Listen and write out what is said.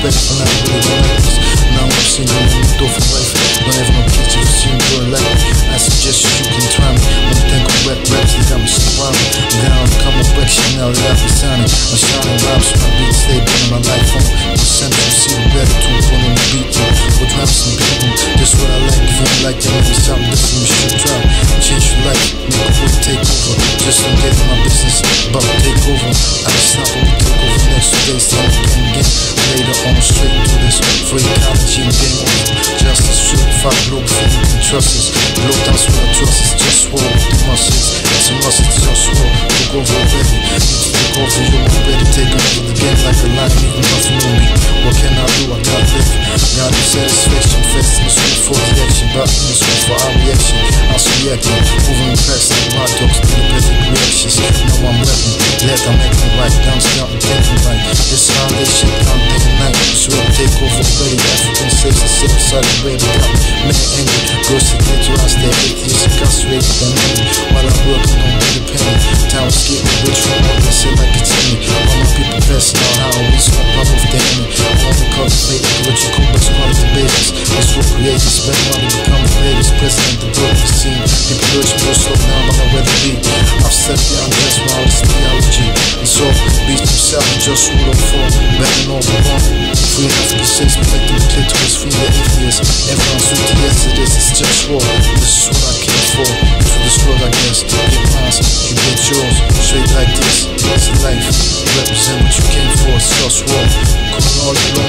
respect for not really don't like this. Now I'm single and I'm door for life. Don't have no picture to see me do it like me. I suggest you can try me. When you think of rap raps, they got me surrounded. Down, come on, back shit now that I've been signing. I'm shining rhymes, my beats, they been in my life on. The central, see the better to one on the beat. With raps and people, that's what I like. If you like that, maybe something different, you should try. Change your life, make a quick takeover. Just don't get in my business, about to take over. I can stop when we take over next 2 days, time again. Later on, straight into this. Free ecology and game over. Justice, certified Globalfirm, you can trust us. Blow down what I trust is JustWar with the muscles. It's a must, it's JustWar. Take over already. Need to take over, you're already taking over the game like a lion, even nothing on me. What can I do? I gotta live. Gotta satisfaction, fast in the street for the action. But in the street for our reaction. I was reacting, moving the past like my dogs, independent reactions. Now I'm rapping, glad I'm acting right. Down, scouting, thinking right. This foundation, I'm thinking night. It's ready, take over already. African states, the same side of the way. Got me angry, girls to get to us, they're atheists, incarcerated, they're angry. While I'm working on independent, time is getting rich from all this shit like it's in me. All my people passing out how we smoke my move the enemy. I want to cultivate what you call what's called the babies. Let's work creators, spend money, become the babies. President, the world is seen. People urge me to slow down, but I'd rather be. I've stepped down, that's my honest theology. And so, beats themselves and just rule of fall. Better know we're wrong. Free African states, protecting the clitoris, free the atheists. Everyone's with the yes, it is, it's JustWar. This is what I came for. Through this world, I guess. Get mine, you get yours. Straight like this, it's life. Represent what you came for, it's JustWar. Calling all you